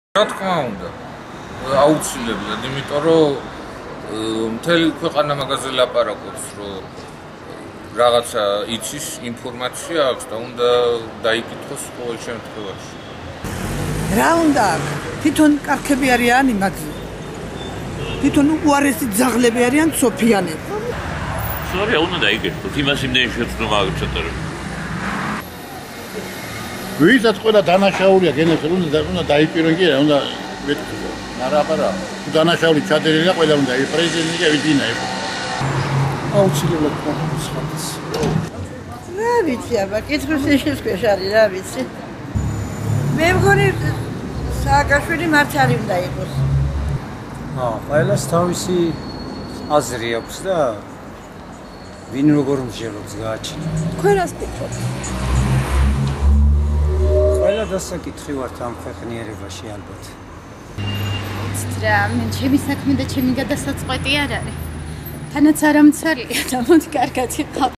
რა თქმა უნდა, აუცილებლად, იმიტომ რომ მთელი ქვეყანა მაგაზე ლაპარაკობს, რომ რაღაცა იცის, ინფორმაცია აქვს და უნდა დაიკითხოს ყოველ შემთხვევაში. რა უნდა აქვს? თვითონ კარქები არიან იმაძე. თვითონ უარესი ძაღლები არიან სოფიანები. სწორია, უნდა დაიკითხოთ, იმას იმდენი შეცდომა აქვს ჩატარებული. ვისაც ყველა დანაშაულია გენერალ უნდა დაიპირონ კი რა უნდა მეთქვა არა დანაშაული ჩადერილია ყველა უნდა პრეზიდენტი კი ვიდინა იყო აუცილებლად კონსხატის რა ვიცი აბა კითხვის შეშქვეშ არის რა ვიცი მე მგონი სააკაშვილი მართალი უნდა იყოს ყველას თავისი აზრი აქვს და ვინ როგორ მსჯელობს გააჩინა ყველას ფიქრობ ყველა დასაკითხი ვართ ამ ქვეყნიერებაში ალბათ. რა, მე ჩემი საქმე და ჩემი გადასაწყვეტი არ არის. თანაც არამცალია და მოდი კარგად იყავ.